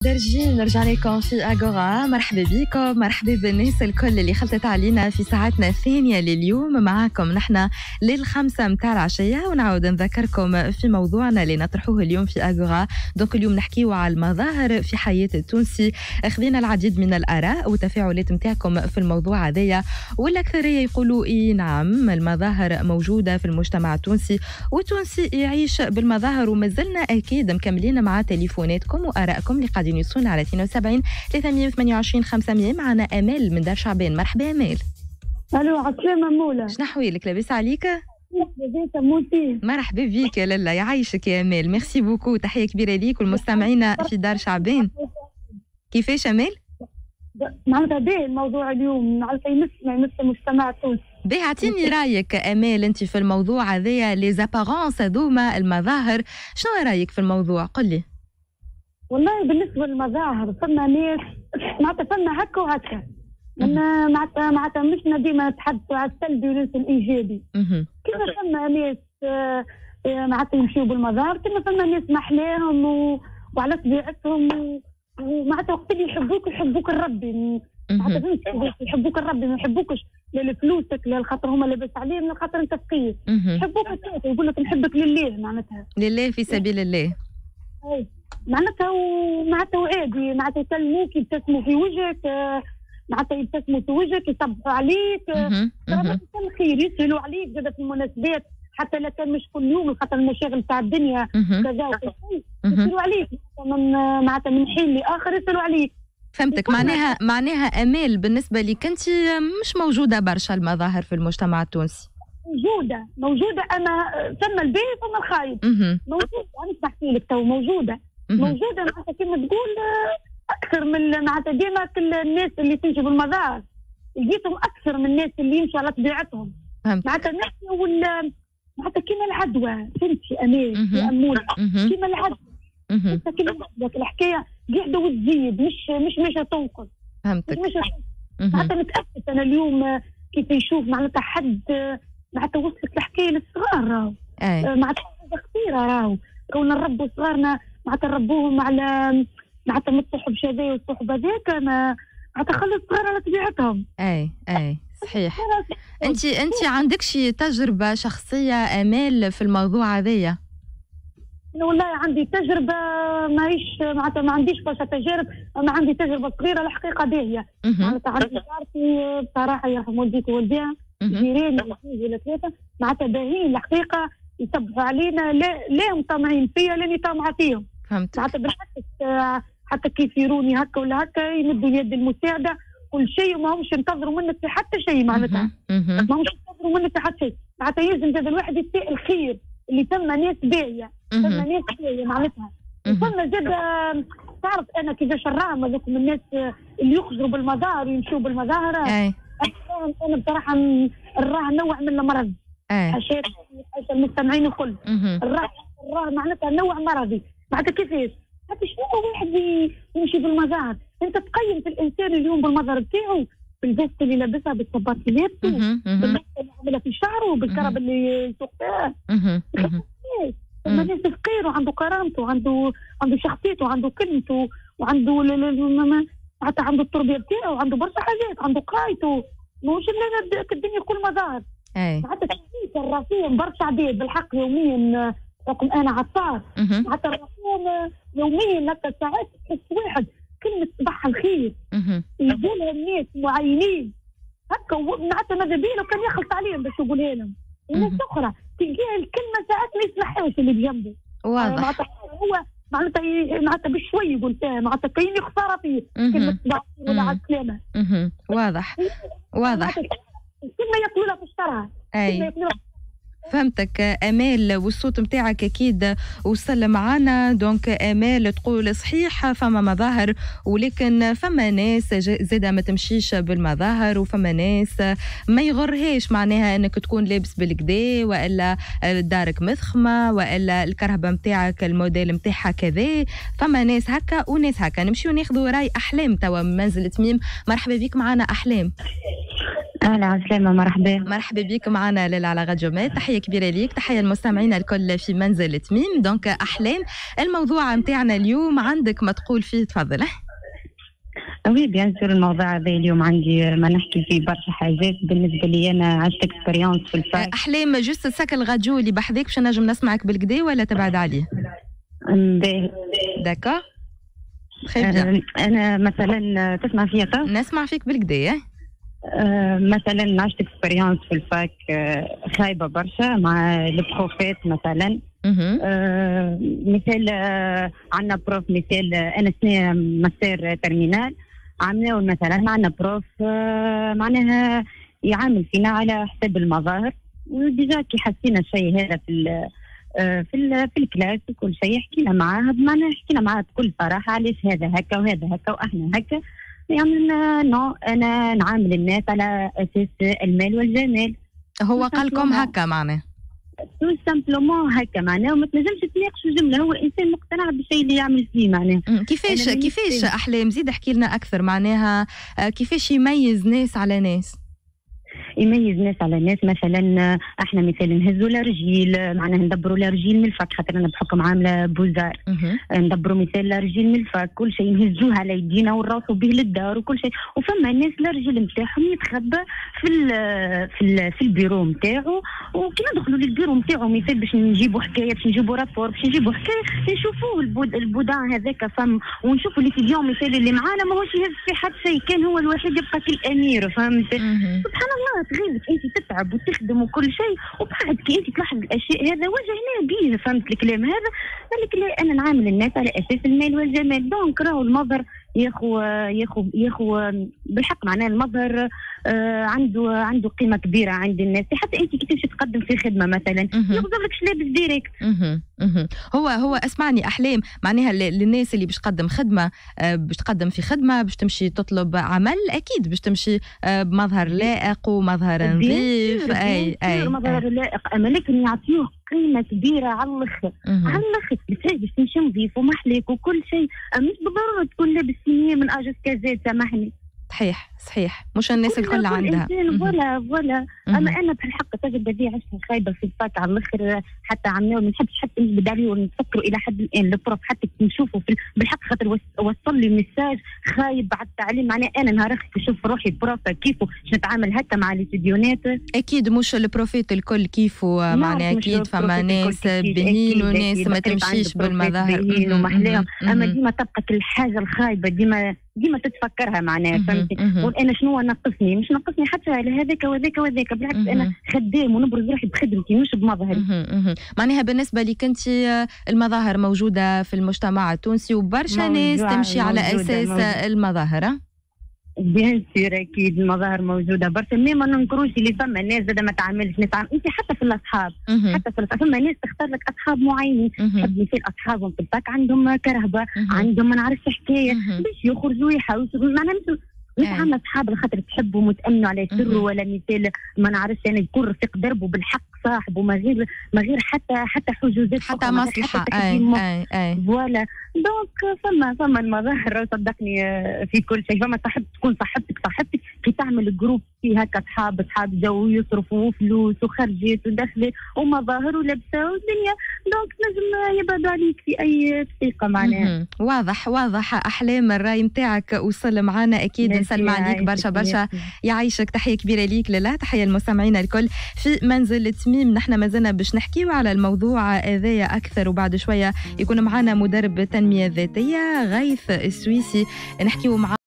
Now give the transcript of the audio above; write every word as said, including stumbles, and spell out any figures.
درجين نرجع لكم في أغورا. مرحبا بكم، مرحبا بالناس الكل اللي خلطت علينا في ساعتنا الثانية لليوم. معاكم نحن للخمسة متاع العشية، ونعود نذكركم في موضوعنا اللي نطرحوه اليوم في أغورا. دونك اليوم نحكيو على المظاهر في حياة التونسي. أخذنا العديد من الآراء والتفاعلات متاعكم في الموضوع هذايا، والأكثرية يقولوا إيه نعم المظاهر موجودة في المجتمع التونسي والتونسي يعيش بالمظاهر. ومازلنا أكيد مكملين مع تليفوناتكم وآرائكم اللي قاعدين يوصلون على اثنين وسبعين ثلاثمية وثمانية وعشرين خمسمية. معنا أمال من دار شعبان. مرحبا أمال. الو عسلامة مولا. شنو أحوالك؟ لاباس عليك؟ لاباس موتي. مرحبا بيك يا لالا، يعيشك يا أمال. ميرسي بوكو، تحية كبيرة ليك والمستمعين في دار شعبان. كيفاش أمال؟ معناتها باهي الموضوع اليوم، معناتها يمس يمس المجتمع التونسي. باهي اعطيني رايك امال انت في الموضوع هذايا، لي زابارونس هذوما المظاهر، شنو رايك في الموضوع؟ قل لي. والله بالنسبه للمظاهر فما ناس معناتها فما هكا وهكا، معناتها معناتها مش ديما نتحدثوا على السلبي وليس الايجابي. كيف فما ناس معناتها يمشيوا بالمظاهر، كيما فما ناس محلاهم و... وعلى طبيعتهم ومعناتها وقت اللي يحبوك يحبوك الربي. معناتها يحبوك الربي، ما يحبوكش لا لفلوسك لا لخاطر هما لاباس عليهم لا خاطر انت فقير. يحبوك انت، يقول لك نحبك لله، معناتها لله في سبيل الله. اي معناتها ومعناتها وعادي، معناتها يكلموك يبتسموا في وجهك، معناتها يبتسموا في وجهك يصبحوا عليك، ترى الخير يسهلوا عليك زاد في المناسبات، حتى لا كان مش كل يوم خاطر المشاغل تاع الدنيا كذا يسهلوا عليك من معناتها من حين لاخر يسهلوا عليك. فهمتك. معناها معناها امال بالنسبه لك انت مش موجوده برشا المظاهر في المجتمع التونسي. موجوده موجوده اما ثم الباهي ثم الخايب. موجوده، انا نحكي لك تو موجوده موجوده معناتها كيما تقول اكثر من معناتها ديما كل الناس اللي تمشي بالمظاهر لقيتهم اكثر من الناس اللي يمشوا على طبيعتهم. معناتها نحكي ولا معناتها كيما العدوى. فهمتي امال يا اموره؟ كيما العدوى. انت كيما الحكايه قاعده وتزيد، مش مش مش تنقص. فهمتك. مش معناتها متاكد انا اليوم كيف يشوف معناتها حد معناتها وصلت الحكايه للصغار راهو. معناتها حاجه خطيره راهو، كون نربوا صغارنا معناتها نربوهم على معناتها من الصحب هذايا والصحب هذاك، معناتها خلي الصغار على طبيعتهم. اي اي صحيح. انت انت عندك شي تجربه شخصيه امال في الموضوع هذايا؟ والله عندي تجربه ماهيش معناتها ما عنديش برشا تجارب، اما عندي تجربه صغيره الحقيقه باهيه. معناتها عندي جارتي بصراحه يرحم والديك ووالديها، جيراني اثنين ولا ثلاثه معناتها باهيين الحقيقه، يصبحوا علينا لا لا مطمعين فيا لاني طامعه فيهم. فهمت. معناتها بالعكس حتى كيف يروني هكا ولا هكا يمدوا اليد المساعده كل شيء، وما همش ينتظروا منك في حتى شيء. معناتها ما همش ينتظروا منك في حتى شيء. معناتها يلزم زاد الواحد يتسائل خير اللي ثم ناس باهيه، ثم ناس باهيه معناتها. ثم زاد تعرف انا كيفاش نراهم هذوك من الناس اللي يخرجوا بالمظاهر ويمشوا بالمظاهر. اي انا بصراحه نراه نوع من المرض. حاشا المستمعين الكل نراه نراه معناتها نوع مرضي. معناتها كيفاش؟ حتى شنو واحد يمشي بالمظاهر؟ انت تقيم في الانسان اليوم بالمظهر بتاعه، بالفيست اللي لابسها، بالصباط اللي لابسه، باللبس اللي عاملها في شعره، بالكرب اللي يسوق فيها. ثم ناس فقير وعنده كرامته وعنده عنده شخصيته وعنده كلمته وعنده حتى عنده التربيه بتاعه وعنده برشا حاجات، عنده قرايته، ماهوش الدنيا كل مظاهر. حتى كيف الرسوم برشا عباد بالحق يوميا رقم انا عطار. حتى الرسوم يوميا هكا ساعات تحس واحد كلمه صباح الخير يقولها الناس معينين هكا، معناتها ماذا بيه لو كان يخلط عليهم باش يقولها لهم. وناس اخرى تلقيها الكلمه ساعات ما يسمعهاش اللي بجنبه. واضح. معناتها هو معناتها معناتها بشوي يقول فيها معناتها كاين خساره فيه كلمه صباح ولا على السلامه. واضح واضح. كلمه يقولوا لها في الشرع. اي فهمتك امال، والصوت نتاعك اكيد وصل معنا. دونك امال تقول صحيح فما مظاهر، ولكن فما ناس زاده ما تمشيش بالمظاهر، وفما ناس ما يغرهاش معناها انك تكون لابس بالكدا، والا دارك مضخمه، والا الكرهبه نتاعك الموديل نتاعها كذا. فما ناس هكا وناس هكا. نمشيو ناخذوا راي احلام توا من منزل تميم. مرحبا بك معنا احلام. اهلا عسلامة، مرحبا. مرحبا بك معنا ليلى على غاديو مات. تحيه كبيره ليك، تحيه للمستمعين الكل في منزل تميم. دونك احلام، الموضوع نتاعنا اليوم عندك ما تقول فيه، تفضل. وي بيان سور، الموضوع هذا اليوم عندي ما نحكي فيه برشا حاجات. بالنسبه لي انا عشت اكسبيريونس في الفاك. احلام جست سكر الغاديو اللي بحذاك باش نجم نسمعك بالكدا ولا تبعد عليه؟ باهي داكا. انا مثلا تسمع فيا؟ نسمع فيك بالكدا. أه مثلا عشت اكسبيريونس في الفاك أه خايبه برشا مع البروفيت مثلا. أه مثال أه عندنا بروف، مثال انا سنه ماستر ترمينال عملناه مثلا، عندنا بروف أه معناها يعامل فينا على حساب المظاهر. وديجا كي حسينا الشيء هذا في أه في ال في الكلاس وكل شيء حكينا معاها، بمعنى حكينا معاها بكل صراحه علاش هذا هكا وهذا هكا واحنا هكا. يعني نو انا نعامل الناس على اساس المال والجمال. هو قال لكم هكا معناه؟ تو سامبلومون هكا معناه، وما تنجمش تناقشوا جمله، هو انسان مقتنع بالشيء اللي يعمل فيه معناه. كيفاش كيفاش احلام؟ زيد احكي لنا اكثر، معناها كيفاش يميز ناس على ناس؟ يميز ناس على ناس. مثلا احنا مثلا نهزوا الرجيل، معناها ندبروا الرجيل من الفك، خاطر انا بحكم عامله بوزار ندبروا مثال الرجيل من الفك، كل شيء نهزوه على يدينا ونروحوا به للدار وكل شيء. وفما ناس الرجل نتاعهم يتخبى في ال في ال في البيرو نتاعو، وكي ندخلوا للبيرو نتاعو مثال باش نجيبوا حكايه، باش نجيبوا رابور، باش نجيبوا حكايه، نشوفوه البود البودان هذاك فم، ونشوفوا ليتيديون مثال اللي معانا ماهوش يهز في حد شيء، كان هو الوحيد يبقى كالامير. فهمت؟ سبحان الله، تغيبك انت تتعب وتخدم وكل شيء، وبعد كي انت تلاحظ الاشياء هذا وجهنا به. فهمت الكلام هذا؟ قالك لا، انا نعامل الناس على اساس المال والجمال. دونك راهو المظهر ياخو ياخو ياخو بالحق، معناه المظهر آه عنده عنده قيمه كبيره عند الناس. حتى انت كي تمشي تقدم في خدمه مثلا يغزر لك لابس ديريكت. هو هو اسمعني احلام، معناها للناس اللي باش تقدم خدمه، آه باش تقدم في خدمه، باش تمشي تطلب عمل، اكيد باش تمشي آه بمظهر لائق ومظهر نظيف. اي اي مظهر لائق، اما لكن يعطيوه قيمه كبيره على الاخر على الاخر. باش تمشي نظيف ومحليك وكل شيء، مش بالضروره تكون لابس سينيه من اجل كازات. سامحني. صحيح صحيح، مش الناس الكل عندها. ولا ولا اما انا بحق تجربه دي عشتها خايبه في الفاك على الاخر. حتى عملوا ما نحبش حتى نجبد عليه ونفكروا الى حد الان البروف، حتى نشوفوا بالحق خاطر وصل لي ميساج خايب على التعليم. معناه انا نهار اخر نشوف روحي بروف كيفو نتعامل هكا مع ليتيديونات. اكيد مش البروفيت الكل كيفو، معناه اكيد فما ناس باهين وناس ما تمشيش بالمظاهر ومحلاهم. اما ديما تبقى الحاجه الخايبه ديما ديما تتفكرها معناها. فهمتي؟ وانا شنو نقصني؟ مش نقصني حتى على هذاك وذاك وذاك، بالعكس انا خدام ونبرز روحي بخدمتي مش بمظهري. معناها بالنسبه لك انت المظاهر موجوده في المجتمع التونسي، وبرشا ناس تمشي على اساس موجودة. المظاهر بيان سير اكيد المظاهر موجوده برشا، مي ما ننكروش اللي فما ناس زاد ما تعاملش ناس. انت حتى في الاصحاب، حتى في الاصحاب فما ناس تختار لك اصحاب معينين، تحب مثال اصحابهم في الفاك عندهم كرهبه، عندهم ما نعرفش حكايه باش يخرجوا يحوسوا. معناها مش عامله اصحاب الخاطر تحبهم وتامنوا على سره، ولا مثال ما نعرفش انا يكون رفيق دربه بالحق صاحبه، ما غير ما غير حتى حتى حجوزات، حتى مصلحه. اي اي اي فوالا. دونك فما فما المظاهر صدقني في كل شيء. فما صاحب تكون صاحبتك صاحبتك كي تعمل جروب فيه هكا اصحاب اصحاب جو يصرفوا فلوس وخرجات ودخلات ومظاهر ولبسه والدنيا، دونك نجم يبعدوا عليك في اي طريقه معناها. واضح واضح احلام، الراي نتاعك وصل معنا اكيد. نسلم عليك برشا برشا، يعيشك. تحيه كبيره ليك لاله، تحيه للمستمعين الكل في منزل تميم. نحن مازلنا باش نحكيو على الموضوع هذايا اكثر، وبعد شويه يكون معنا مدرب تنميه ذاتيه غيث السويسي نحكيو معاه.